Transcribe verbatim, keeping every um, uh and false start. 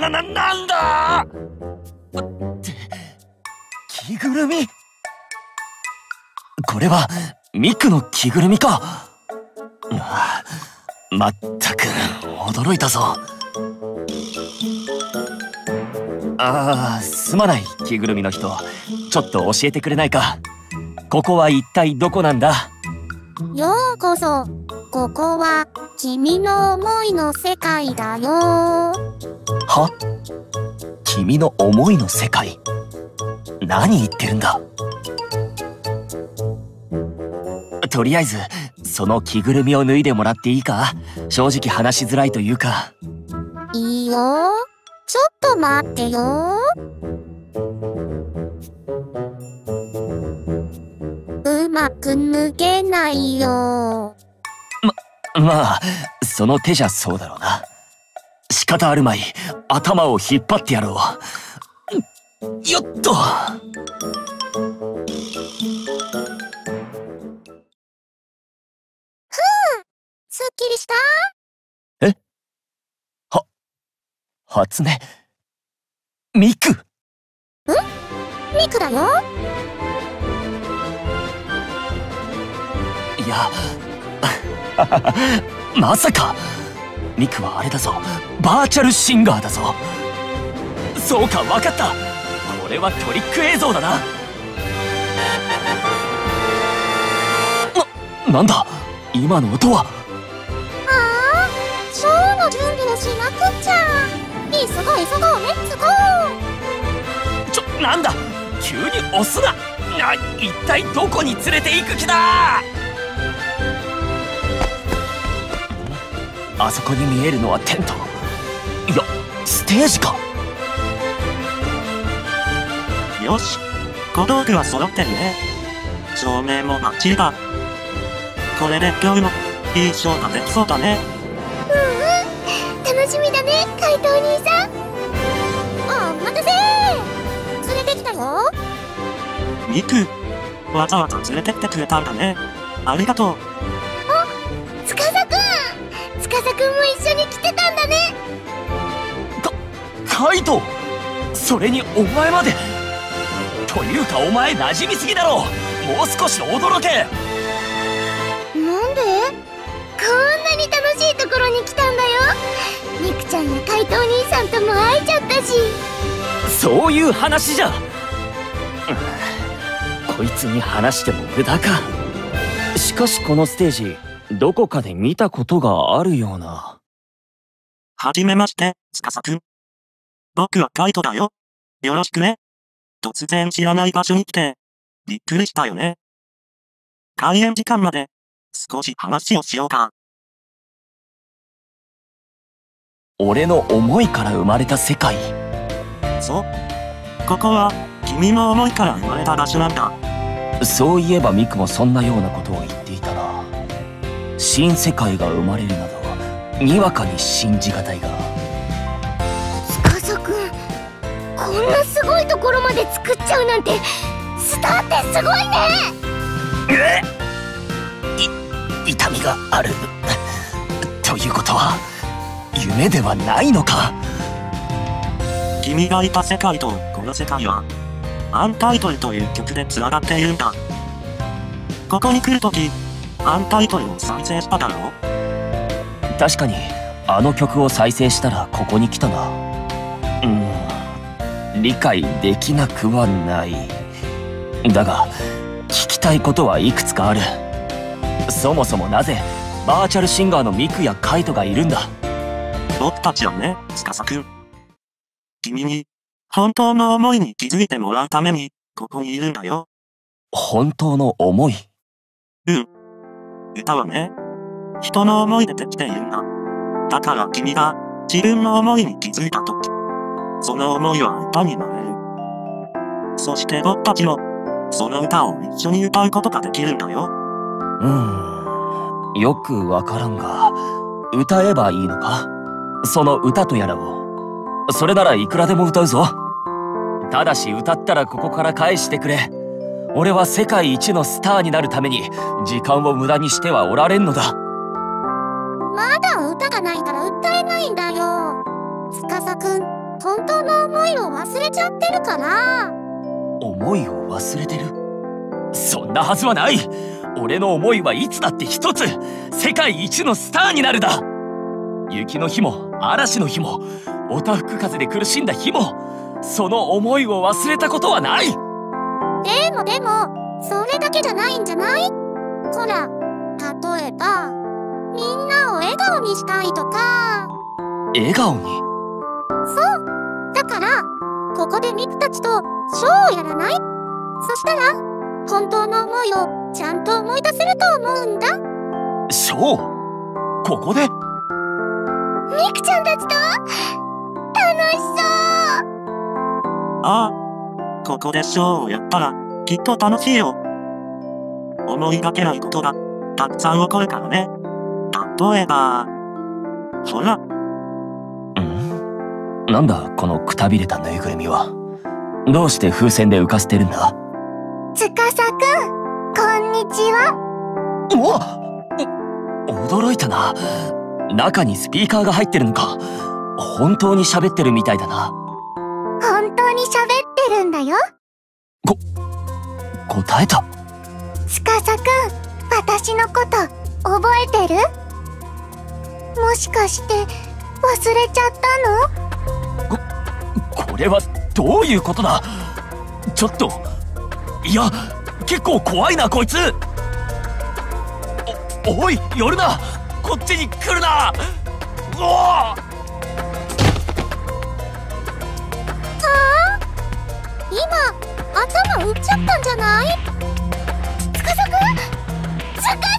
な、な、なんだって着ぐるみ。これはミクの着ぐるみか。まったく驚いたぞ。ああ、すまない着ぐるみの人、ちょっと教えてくれないか。ここは一体どこなんだ？ ようこそ。ここは君の思いの世界だよ。 は？君の思いの世界？何言ってるんだ。とりあえずその着ぐるみを脱いでもらっていいか？正直話しづらいというか。 いいよ。ちょっと待ってよ。うまく脱げないよ。 ま、まあその手じゃそうだろうな。仕方あるまい。頭を引っ張ってやろう。よっと。 すっきりした？ え？は、初音ミク？ん？ ミクだよ。 いやまさかミクはあれだぞ、バーチャルシンガーだぞ。そうか、わかった。これはトリック映像だな。な、なんだ今の音は。 ああ、ショーの準備をしなくっちゃ。急ごう急ごう、レッツゴー。 ちょ、なんだ急に押すな。あ、一体どこに連れて行く気だ。あそこに見えるのはテント。いや、ステージか。 よし、小道具は揃ってるね。照明もバッチリだ。これで今日もいいショーができそうだね。 うんうん、楽しみだね、怪盗兄さん。お待たせー。連れてきたよ。 ミク、わざわざ連れてってくれたんだね。ありがとう。 あ、司くん。司くんも一緒に来てたんだね。 か、カイト。それにお前まで。というかお前馴染みすぎだろ。もう少し驚け。 なんで？こんなに楽しいところに来たんだよ。ミクちゃんや怪盗兄さんとも会えちゃったし。 そういう話じゃ。こいつに話しても無駄か。しかしこのステージ、どこかで見たことがあるような。 はじめまして、司くん。僕はカイトだよ。よろしくね。突然知らない場所に来て、びっくりしたよね。開演時間まで、少し話をしようか。 俺の思いから生まれた世界。 そう。ここは、君の思いから生まれた場所なんだ。 そういえばミクもそんなようなことを言っていたな。新世界が生まれるなど、にわかに信じがたいが。 司くん、こんなすごいところまで作っちゃうなんて、スターってすごいね。 い、痛みがある。ということは、夢ではないのか。 君がいた世界とこの世界は、アンタイトルという曲で繋がっているんだ。ここに来るとき、アンタイトルを再生しただろう？ 確かに、あの曲を再生したらここに来たな。うん、理解できなくはない。だが、聞きたいことはいくつかある。そもそもなぜ、バーチャルシンガーのミクやカイトがいるんだ？ 僕たちはね、司くん。君に、本当の思いに気づいてもらうために、ここにいるんだよ。 本当の思い？ うん。歌はね、人の思いでできているんだ。だから君が、自分の思いに気づいたとき、その思いは歌になれる。そして僕たちも、その歌を一緒に歌うことができるんだよ。 うーん、よくわからんが、歌えばいいのか？その歌とやらを。それならいくらでも歌うぞ。ただし歌ったらここから返してくれ。俺は世界一のスターになるために時間を無駄にしてはおられんのだ。 まだ歌がないから歌えないんだよ。司くん、 本当の思いを忘れちゃってるから。 思いを忘れてる？そんなはずはない。俺の思いはいつだって一つ。世界一のスターになるだ。雪の日も嵐の日もおたふく風で苦しんだ日も、その思いを忘れたことはない。 でもでもそれだけじゃないんじゃない？ほら、例えばみんなを笑顔にしたいとか。 笑顔に？ そうだから、ここでミクたちとショーをやらない？そしたら本当の思いをちゃんと思い出せると思うんだ。 ショー？ここで？ ミクちゃんたちと楽しそう。 ああ、ここでショーをやったらきっと楽しいよ。思いがけないことがたくさん起こるからね。例えば、ほら。 ん？なんだこのくたびれたぬいぐるみは。どうして風船で浮かせてるんだ？ つかさくん、こんにちは。 お驚いたな。中にスピーカーが入ってるのか。本当に喋ってるみたいだな。 本当に喋ってるんだよ。 こ、答えた。 つかさくん、私のこと覚えてる？もしかして忘れちゃったの？ こ、これはどういうことだ？ちょっと、いや、結構怖いなこいつ。お、おい、寄るな。こっちに来るな。うおー！ 今頭打っちゃったんじゃない？つかさくん、つか